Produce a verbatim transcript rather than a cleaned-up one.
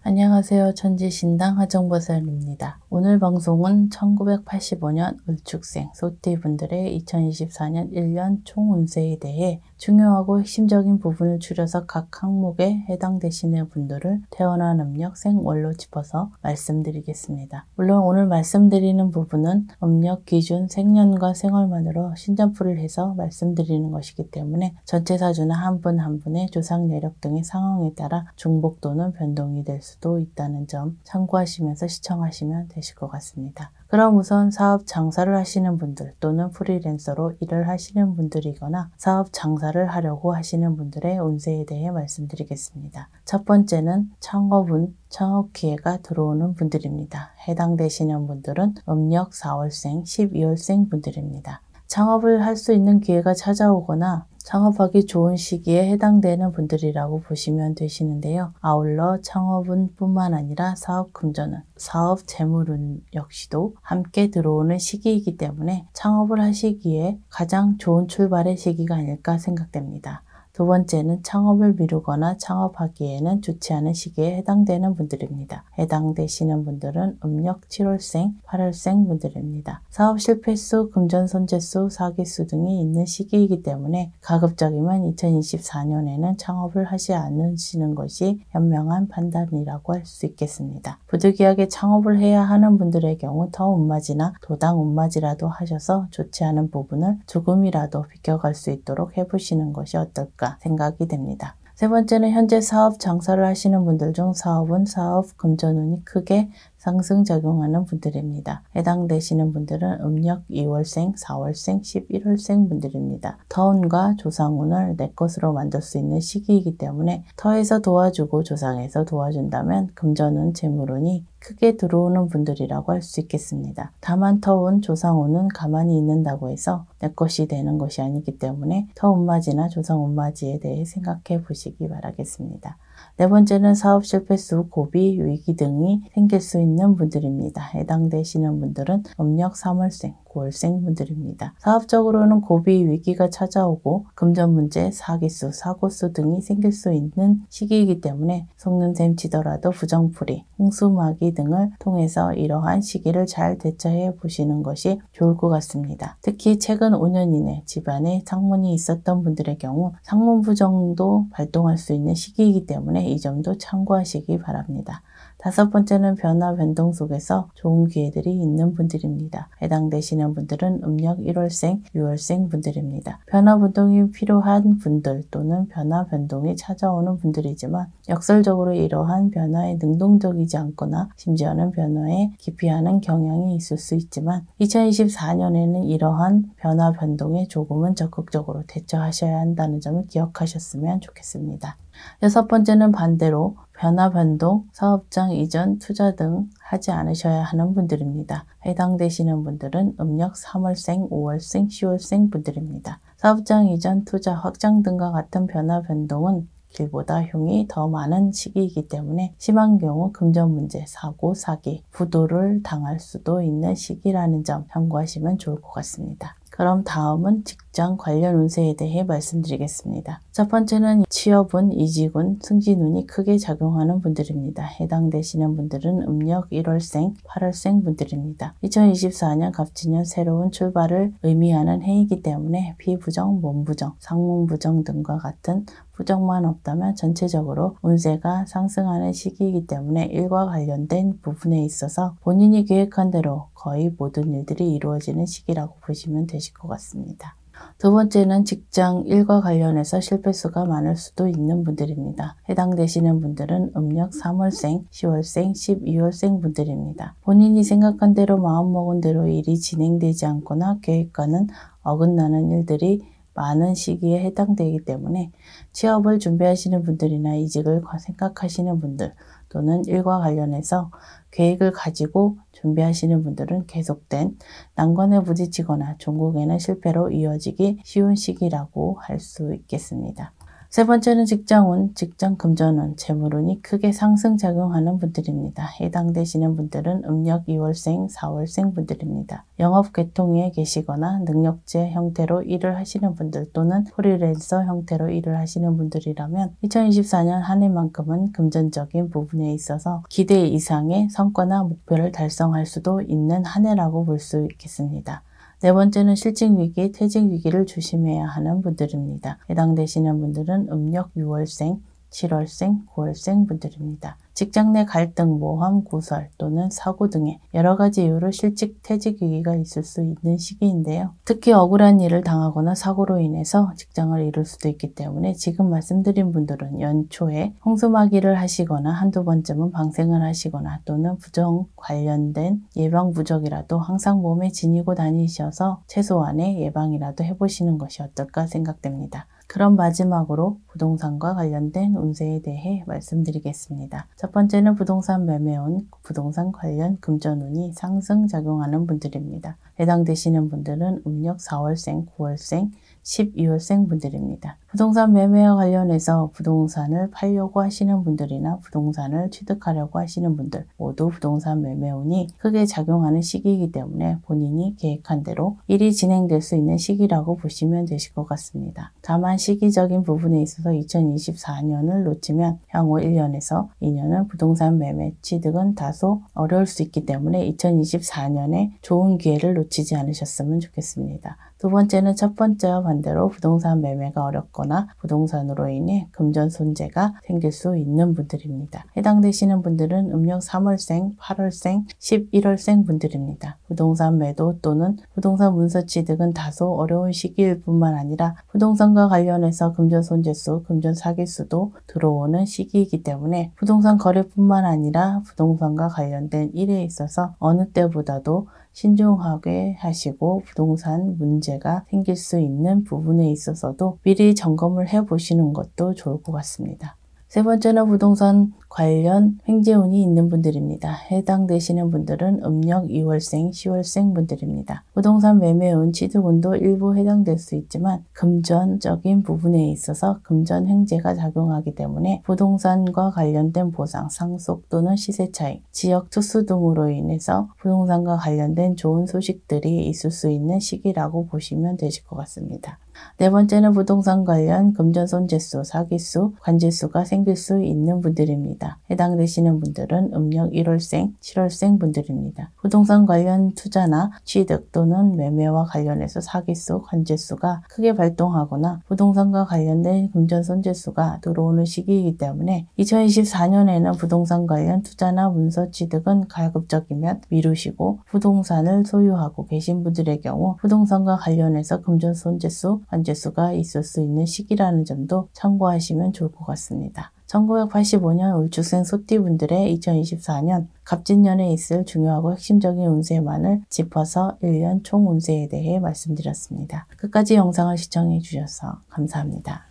안녕하세요. 천지신당 하정보살입니다. 오늘 방송은 천구백팔십오 년 을축생 소띠분들의 이천이십사 년 일 년 총운세에 대해 중요하고 핵심적인 부분을 추려서 각 항목에 해당되시는 분들을 태어난 음력 생월로 짚어서 말씀드리겠습니다. 물론 오늘 말씀드리는 부분은 음력 기준 생년과 생월만으로 신점풀이를 해서 말씀드리는 것이기 때문에 전체 사주나 한 분 한 분의 조상 내력 등의 상황에 따라 중복 또는 변동이 될 수도 있다는 점 참고하시면서 시청하시면 되실 것 같습니다. 그럼 우선 사업 장사를 하시는 분들 또는 프리랜서로 일을 하시는 분들이거나 사업 장사를 하려고 하시는 분들의 운세에 대해 말씀드리겠습니다. 첫 번째는 창업운, 창업 기회가 들어오는 분들입니다. 해당되시는 분들은 음력 사월생, 십이월생 분들입니다. 창업을 할 수 있는 기회가 찾아오거나 창업하기 좋은 시기에 해당되는 분들이라고 보시면 되시는데요. 아울러 창업운 뿐만 아니라 사업 금전운, 사업 재물운 역시도 함께 들어오는 시기이기 때문에 창업을 하시기에 가장 좋은 출발의 시기가 아닐까 생각됩니다. 두 번째는 창업을 미루거나 창업하기에는 좋지 않은 시기에 해당되는 분들입니다. 해당되시는 분들은 음력 칠월생, 팔월생 분들입니다. 사업 실패수, 금전 손재수, 사기수 등이 있는 시기이기 때문에 가급적이면 이천이십사 년에는 창업을 하지 않으시는 것이 현명한 판단이라고 할 수 있겠습니다. 부득이하게 창업을 해야 하는 분들의 경우 터운맞이나 도당운맞이라도 하셔서 좋지 않은 부분을 조금이라도 비껴갈 수 있도록 해보시는 것이 어떨까 생각이 됩니다. 세 번째는 현재 사업 장사를 하시는 분들 중 사업은 사업 금전운이 크게 상승작용하는 분들입니다. 해당되시는 분들은 음력 이월생, 사월생, 십일월생 분들입니다. 터운과 조상운을 내 것으로 만들 수 있는 시기이기 때문에 터에서 도와주고 조상에서 도와준다면 금전운, 재물운이 크게 들어오는 분들이라고 할 수 있겠습니다. 다만 터운, 조상운은 가만히 있는다고 해서 내 것이 되는 것이 아니기 때문에 터운맞이나 조상운맞이에 대해 생각해 보시기 바라겠습니다. 네 번째는 사업 실패수, 고비, 위기 등이 생길 수 있는 분들입니다. 해당되시는 분들은 음력 삼월생, 구월생 분들입니다. 사업적으로는 고비, 위기가 찾아오고 금전 문제, 사기수, 사고수 등이 생길 수 있는 시기이기 때문에 속는셈 치더라도 부정풀이, 홍수마기 등을 통해서 이러한 시기를 잘 대처해 보시는 것이 좋을 것 같습니다. 특히 최근 오 년 이내 집안에 상문이 있었던 분들의 경우 상문부정도 발동할 수 있는 시기이기 때문에 이 점도 참고하시기 바랍니다. 다섯 번째는 변화 변동 속에서 좋은 기회들이 있는 분들입니다. 해당되시는 분들은 음력 일월생, 유월생 분들입니다. 변화 변동이 필요한 분들 또는 변화 변동이 찾아오는 분들이지만 역설적으로 이러한 변화에 능동적이지 않거나 심지어는 변화에 기피하는 경향이 있을 수 있지만 이천이십사 년에는 이러한 변화 변동에 조금은 적극적으로 대처하셔야 한다는 점을 기억하셨으면 좋겠습니다. 여섯 번째는 반대로 변화 변동, 사업장 이전, 투자 등 하지 않으셔야 하는 분들입니다. 해당되시는 분들은 음력 삼월생, 오월생, 시월생 분들입니다. 사업장 이전, 투자, 확장 등과 같은 변화 변동은 길보다 흉이 더 많은 시기이기 때문에 심한 경우 금전 문제, 사고, 사기, 부도를 당할 수도 있는 시기라는 점 참고하시면 좋을 것 같습니다. 그럼 다음은 직장 관련 운세에 대해 말씀드리겠습니다. 첫 번째는 취업운, 이직운, 승진운이 크게 작용하는 분들입니다. 해당되시는 분들은 음력 일월생, 팔월생 분들입니다. 이천이십사 년 갑진년 새로운 출발을 의미하는 해이기 때문에 피부정, 몸부정, 상문부정 등과 같은 부정만 없다면 전체적으로 운세가 상승하는 시기이기 때문에 일과 관련된 부분에 있어서 본인이 계획한 대로 거의 모든 일들이 이루어지는 시기라고 보시면 되실 것 같습니다. 두 번째는 직장 일과 관련해서 실패수가 많을 수도 있는 분들입니다. 해당되시는 분들은 음력 삼월생, 시월생, 십이월생 분들입니다. 본인이 생각한 대로 마음먹은 대로 일이 진행되지 않거나 계획과는 어긋나는 일들이 많은 시기에 해당되기 때문에 취업을 준비하시는 분들이나 이직을 생각하시는 분들 또는 일과 관련해서 계획을 가지고 준비하시는 분들은 계속된 난관에 부딪히거나 종국에는 실패로 이어지기 쉬운 시기라고 할 수 있겠습니다. 세 번째는 직장운, 직장 금전운, 재물운이 크게 상승작용하는 분들입니다. 해당되시는 분들은 음력 이월생, 사월생 분들입니다. 영업 계통에 계시거나 능력제 형태로 일을 하시는 분들 또는 프리랜서 형태로 일을 하시는 분들이라면 이천이십사 년 한 해만큼은 금전적인 부분에 있어서 기대 이상의 성과나 목표를 달성할 수도 있는 한 해라고 볼 수 있겠습니다. 네 번째는 실직위기, 퇴직위기를 조심해야 하는 분들입니다. 해당되시는 분들은 음력 유월생, 칠월생, 구월생 분들입니다. 직장 내 갈등, 모함, 구설 또는 사고 등의 여러 가지 이유로 실직, 퇴직 위기가 있을 수 있는 시기인데요. 특히 억울한 일을 당하거나 사고로 인해서 직장을 잃을 수도 있기 때문에 지금 말씀드린 분들은 연초에 홍수마기를 하시거나 한두 번쯤은 방생을 하시거나 또는 부정 관련된 예방 부적이라도 항상 몸에 지니고 다니셔서 최소한의 예방이라도 해보시는 것이 어떨까 생각됩니다. 그럼 마지막으로 부동산과 관련된 운세에 대해 말씀드리겠습니다. 첫 번째는 부동산 매매운, 부동산 관련 금전운이 상승작용하는 분들입니다. 해당되시는 분들은 음력 사월생, 구월생, 십이월생 분들입니다. 부동산 매매와 관련해서 부동산을 팔려고 하시는 분들이나 부동산을 취득하려고 하시는 분들 모두 부동산 매매운이 크게 작용하는 시기이기 때문에 본인이 계획한 대로 일이 진행될 수 있는 시기라고 보시면 되실 것 같습니다. 다만 시기적인 부분에 있어서 이천이십사 년을 놓치면 향후 일 년에서 이 년은 부동산 매매 취득은 다소 어려울 수 있기 때문에 이천이십사 년에 좋은 기회를 놓치지 않으셨으면 좋겠습니다. 두 번째는 첫 번째와 반대로 부동산 매매가 어렵거나 부동산으로 인해 금전 손재가 생길 수 있는 분들입니다. 해당되시는 분들은 음력 삼월생, 팔월생, 십일월생 분들입니다. 부동산 매도 또는 부동산 문서 취득은 다소 어려운 시기일 뿐만 아니라 부동산과 관련해서 금전 손재수, 금전 사기수도 들어오는 시기이기 때문에 부동산 거래뿐만 아니라 부동산과 관련된 일에 있어서 어느 때보다도 신중하게 하시고 부동산 문제가 생길 수 있는 부분에 있어서도 미리 점검을 해 보시는 것도 좋을 것 같습니다. 세 번째는 부동산 관련 횡재운이 있는 분들입니다. 해당되시는 분들은 음력 이월생, 시월생 분들입니다. 부동산 매매운, 취득운도 일부 해당될 수 있지만 금전적인 부분에 있어서 금전 횡재가 작용하기 때문에 부동산과 관련된 보상, 상속 또는 시세 차익, 지역 특수 등으로 인해서 부동산과 관련된 좋은 소식들이 있을 수 있는 시기라고 보시면 되실 것 같습니다. 네 번째는 부동산 관련 금전 손재수, 사기수, 관재수가 생길 수 있는 분들입니다. 해당되시는 분들은 음력 일월생, 칠월생 분들입니다. 부동산 관련 투자나 취득 또는 매매와 관련해서 사기수, 관재수가 크게 발동하거나 부동산과 관련된 금전 손재수가 들어오는 시기이기 때문에 이천이십사 년에는 부동산 관련 투자나 문서 취득은 가급적이면 미루시고 부동산을 소유하고 계신 분들의 경우 부동산과 관련해서 금전 손재수, 관재수가 있을 수 있는 시기라는 점도 참고하시면 좋을 것 같습니다. 천구백팔십오 년 울축생 소띠분들의 이천이십사 년 갑진년에 있을 중요하고 핵심적인 운세만을 짚어서 일 년 총 운세에 대해 말씀드렸습니다. 끝까지 영상을 시청해 주셔서 감사합니다.